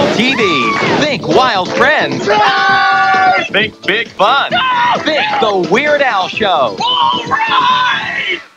TV. Think Wild Friends. Think Big Fun. Think The Weird Al Show. All right!